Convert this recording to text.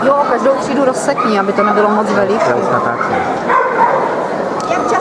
Jo, každou třídu rozsekni, aby to nebylo moc veliké. Já už natáčím.